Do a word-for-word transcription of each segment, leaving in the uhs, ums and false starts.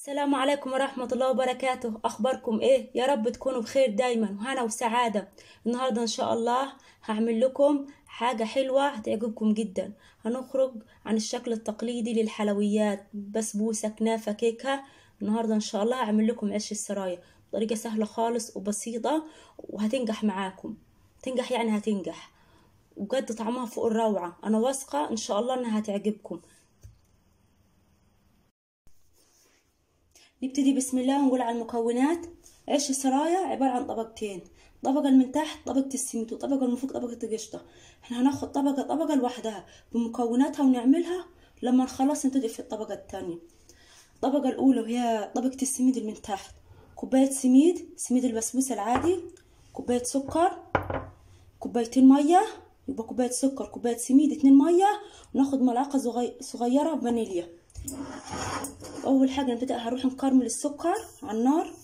السلام عليكم ورحمة الله وبركاته. أخباركم إيه؟ يا رب تكونوا بخير دايما وهنا وسعادة. النهاردة إن شاء الله هعمل لكم حاجة حلوة هتعجبكم جدا. هنخرج عن الشكل التقليدي للحلويات، بسبوسة، كنافة، كيكة. النهاردة إن شاء الله هعمل لكم عيش السرايا بطريقة سهلة خالص وبسيطة، وهتنجح معاكم. تنجح يعني هتنجح، وبجد طعمها فوق الروعة. أنا واثقة إن شاء الله إنها هتعجبكم. نبتدي بسم الله ونقول على المكونات. عيش السرايا عبارة عن طبقتين، طبقة من تحت طبقة السميد وطبقة من فوق طبقة القشطة. احنا هناخد طبقة طبقة لوحدها بمكوناتها ونعملها، لما نخلص نبتدي في الطبقة التانية. الطبقة الأولى وهي طبقة السميد اللي من تحت، كوباية سميد، سميد البسبوسة العادي، كوباية سكر، كوبايتين مية، يبقى كوباية سكر كوباية سميد اتنين مية، وناخد ملعقة صغيرة فانيليا. اول حاجه نبدا هروح نكرمل السكر على النار.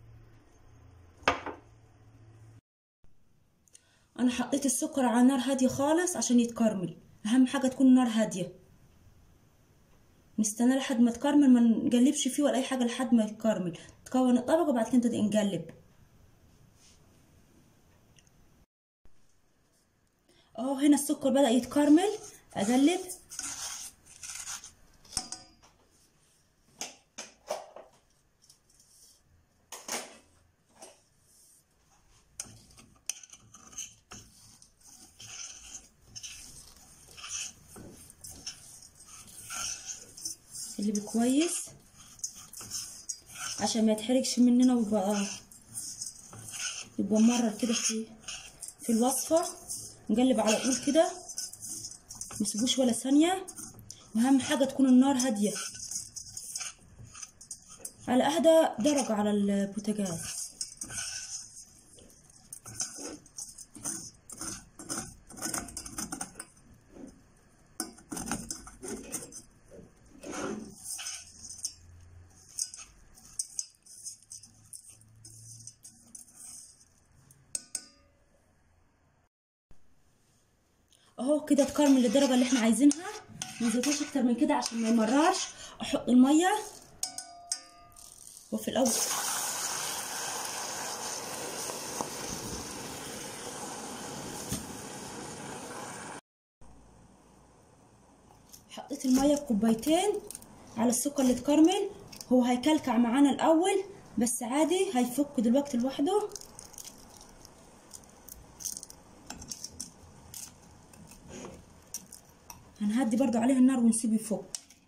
انا حطيت السكر على نار هاديه خالص عشان يتكرمل. اهم حاجه تكون النار هاديه، نستنى لحد ما تكرمل، ما نقلبش فيه ولا اي حاجه لحد ما يتكرمل، تكون الطبقه وبعد كده نبدا نقلب. اهو هنا السكر بدا يتكرمل، اقلب. اقلب كويس عشان ما يتحرقش مننا، ويبقى يبقى مرة كده في في الوصفة. نقلب على طول كده، مسيبوش ولا ثانية. واهم حاجة تكون النار هادية على اهدى درجة على البوتاجاز. اهو كده اتكرمل للدرجه اللي احنا عايزينها. منزلتوش اكتر من كده عشان ما يمررش. احط الميه وفي الاول حطيت الميه بكوبايتين على السكر اللي اتكرمل. هو هيكلكع معانا الاول بس عادي، هيفك دلوقتي لوحده. هنهدي برضو عليه النار ونسيبه يفك.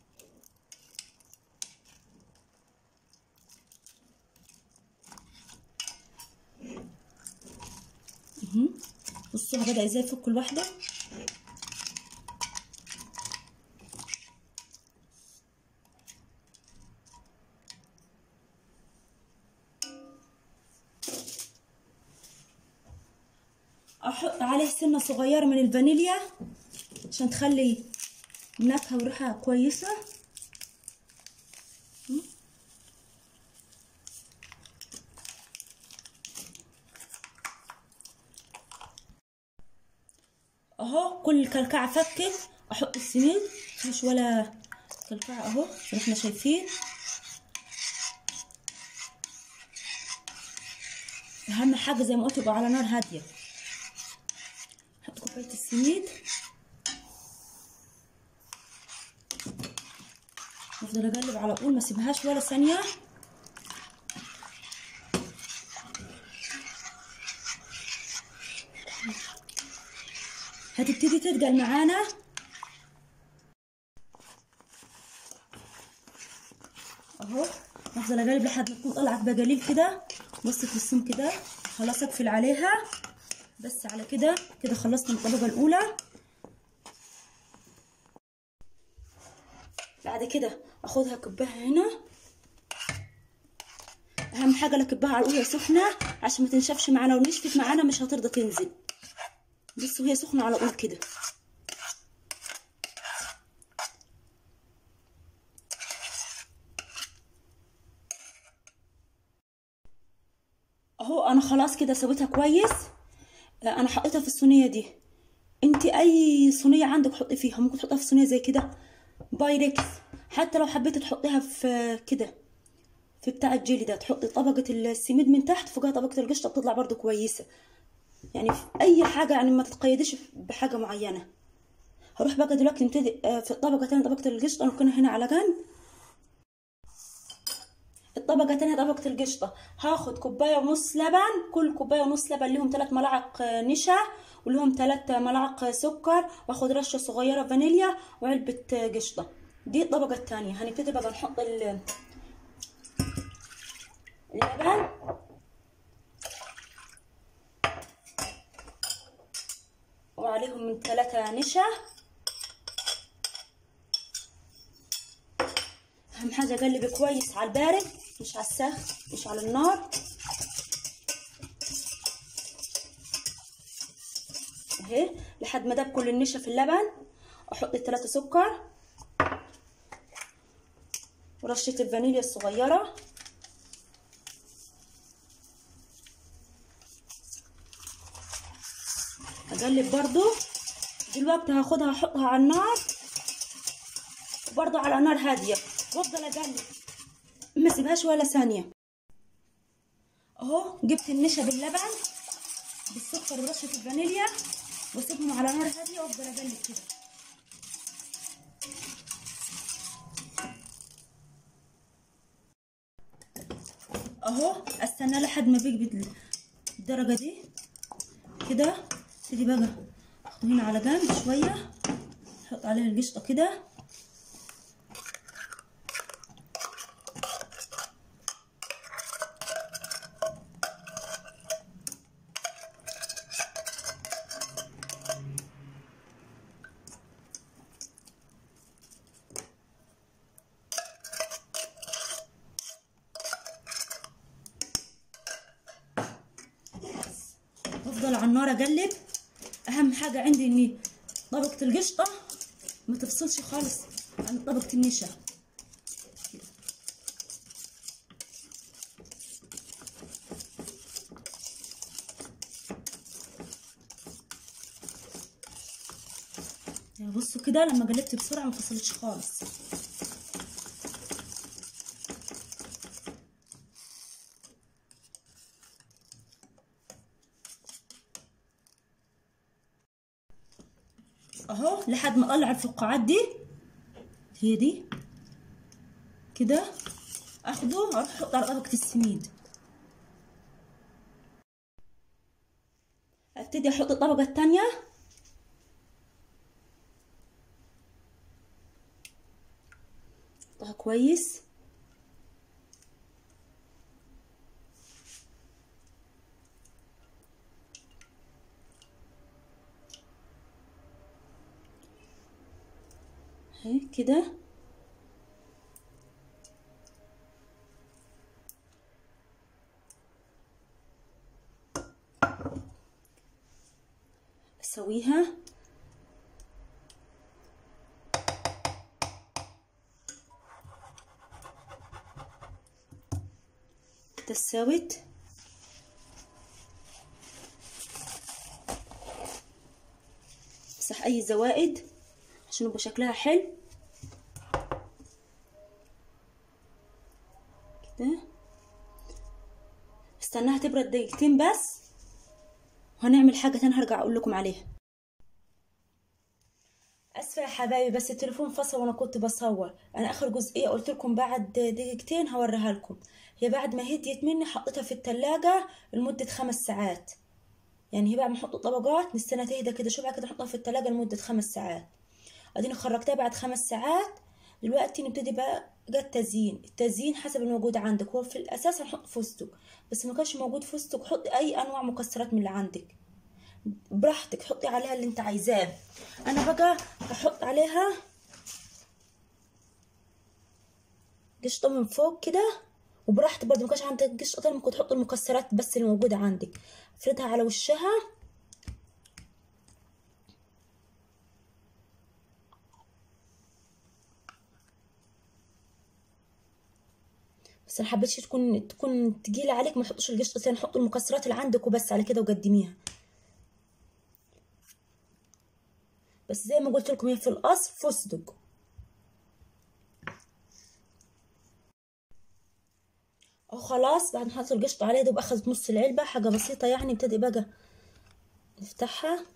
اهو بصوا بدأ ازاي يفك لوحده. احط عليه سنه صغيره من الفانيليا عشان تخلي النكهه وريحه كويسه. اهو كل الكلكعه فكت. احط السميد مش ولا كلكعه اهو زي ما احنا شايفين. اهم حاجه زي ما قلت يبقى على نار هاديه. احط كوبايه السميد، افضل اقلب على طول ما اسيبهاش ولا ثانيه. هتبتدي تتقل معانا. اهو افضل اقلب لحد ما تكون طلعت بقليل كده، وصلت للسم كده. خلاص اقفل عليها. بس على كده كده خلصنا الطبقه الاولى. بعد كده اخدها اكبها هنا. اهم حاجه اكبها على الاولى سخنه عشان ما تنشفش معانا، ونشفت معانا مش هترضى تنزل. بس وهي سخنه على طول كده. اهو انا خلاص كده سويتها كويس. انا حطيتها في الصينيه دي. انت اي صينيه عندك حطي فيها، ممكن تحطيها في صينيه زي كده بايركس، حتى لو حبيتي تحطيها في كده في بتاع الجيلي ده تحطي طبقه السميد من تحت، فوقها طبقه القشطه، بتطلع برضو كويسه. يعني في اي حاجه، يعني ما تتقيديش بحاجه معينه. هروح بقى دلوقتي نبتدي في الطبقه تانية، طبقه القشطه نركنها هنا على جنب. الطبقه تانية طبقه القشطه، هاخد كوبايه ونص لبن، كل كوبايه ونص لبن ليهم ثلاث ملاعق نشا ولهم ثلاث ملاعق سكر، واخد رشه صغيره فانيليا وعلبه قشطه. دي الطبقه الثانيه. هنبتدي بقى نحط اللبن وعليهم من ثلاثة نشا. اهم حاجه اقلب كويس على البارد، مش على السخن، مش على النار اهي، لحد ما داب كل النشا في اللبن. احط الثلاثه سكر ورشه الفانيليا الصغيره، اقلب برضو. دلوقتي هاخدها احطها على النار، برضو على نار هاديه، وافضل اقلب ما اسيبهاش ولا ثانيه. اهو جبت النشا باللبن بالسكر ورشه الفانيليا، واسيبهم على نار هاديه وافضل اقلب كده. اهو استنى لحد ما بيقبض الدرجه دي كده. ابتدي بقى اخده هنا على جنب شويه، احط عليها القشطه كده. افضل على النار اقلب. اهم حاجه عندي ان طبقه القشطه ما تفصلش خالص عن طبقه النشا. يعني بصوا كده لما قلبت بسرعه ما فصلتش خالص. اهو لحد ما اطلع الفقاعات دي، هي دي كده، اخده اروح احطه على طبقه السميد. ابتدي احط الطبقه الثانيه، احطها كويس. اهي كده. اسويها تساوت. امسح اي زوائد عشان يبقى شكلها حلو كده. استناها تبرد دقيقتين بس، وهنعمل حاجه تانية هرجع اقول لكم عليها. اسفه يا حبايبي بس التليفون فصل وانا كنت بصور. انا اخر جزئيه قلت لكم بعد دقيقتين هوريها لكم. هي بعد ما هديت مني حطيتها في التلاجة لمده خمس ساعات. يعني هي بعد ما نحط الطبقات نستنى تهدى كده شويه، بعد كده نحطها في التلاجة لمده خمس ساعات. اديني خرجتها بعد خمس ساعات. دلوقتي نبتدي بقى جا التزيين. التزيين حسب الموجود عندك. هو في الاساس هنحط فستق، بس ما كانش موجود فستق حطي اي انواع مكسرات من اللي عندك براحتك، حطي عليها اللي انت عايزاه. انا بقى هحط عليها قشطه من فوق كده، وبراحتك برضه ما كانش عندك قشطه تانية ممكن تحط المكسرات بس اللي موجوده عندك. افردها على وشها. بس انا حبيتش تكون تكون تقيله عليك، ما تحطش القشطه تاني، حط المكسرات اللي عندك وبس على كده وقدميها. بس زي ما قلت لكم هي في الاصل فستق. اهو خلاص بعد ما حطيت القشطه عليها دوب اخذت نص العلبه، حاجه بسيطه يعني. ابتدي بقى نفتحها.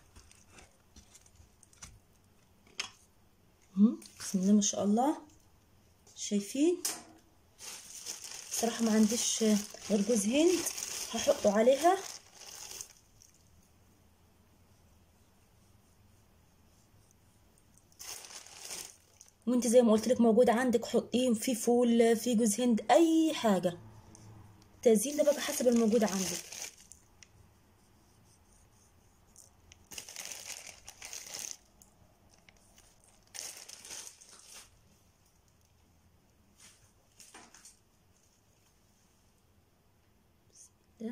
بسم الله ما شاء الله. شايفين؟ صراحه ما عنديش غير جوز هند هحطه عليها. وانت زي ما قلت لك موجود عندك حطيه، في فول، في جوز هند، اي حاجه. التزيين ده بقى حسب الموجود عندك. ده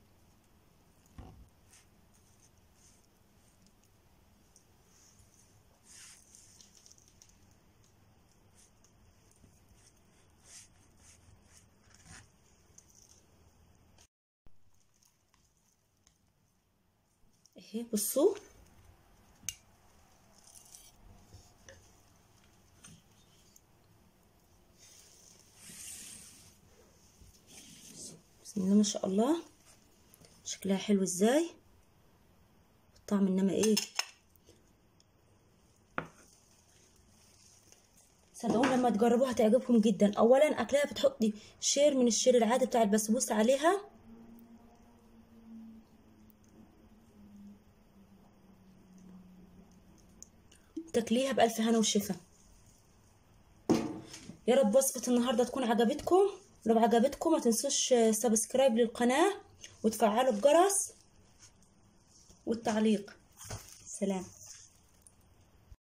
اهي بصوا. بسم الله ما شاء الله، شكلها حلو ازاي، الطعم انما ايه. صدقوني لما تجربوها تعجبكم جدا. اولا اكلها بتحطي شير من الشير العادي بتاع البسبوسه عليها. تاكليها بألف هنا وشفا. يا رب وصفة النهارده تكون عجبتكم. لو عجبتكم ما تنسوش سبسكرايب للقناة وتفعلوا الجرس والتعليق. سلام.